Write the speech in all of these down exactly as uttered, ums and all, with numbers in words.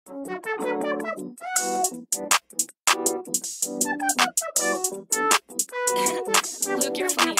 Luke, you're funny.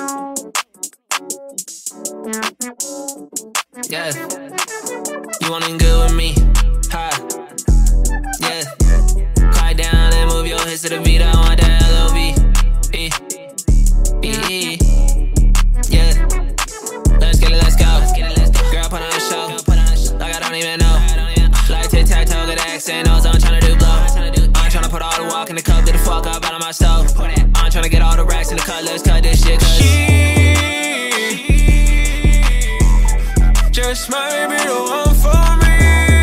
Yeah, you wanna good with me? Ha. Yeah, quiet down and move your hips to the beat. I want that L O V E E. Yeah, let's get it, let's go. Girl, put on a show like I don't even know. Like tic-tac-toe, get the accent, knows I'm tryna do blow. I'm tryna put all the walk in the cup, get the fuck up out of my stove. I'm tryna get all the racks in the cut, let's cut this shit, cause she just might be the one for me.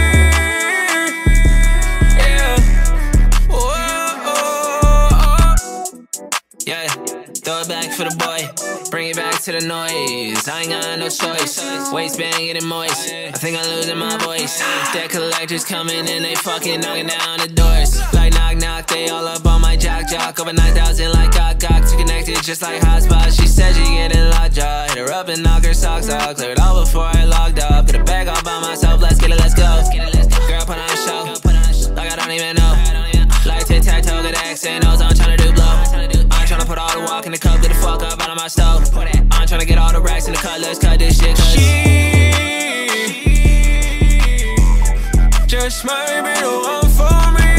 Yeah. Whoa, oh, oh. Yeah. Throw it back for the boy. Bring it back to the noise. I ain't got no choice. Waistband getting moist. I think I'm losing my voice. Debt collectors coming in, they fucking knocking down the doors. Like knock knock, they all up on my jock jock. Over nine thousand like cock cock. Too connected just like hotspot. She said she getting locked jaw. Hit her up and knock her socks off. Clear it all before I logged up. Get a bag all by myself. Let's get it, let's go. Girl, put on a show like I don't even know. Like tic-tac-toe, get the accent, knows I'm tryna do blow. I'm tryna put all the walk in the cup, get the fuck up out of my stove. I'm tryna get all the racks in the cut, let's cut this shit, cause she just might be the one for me.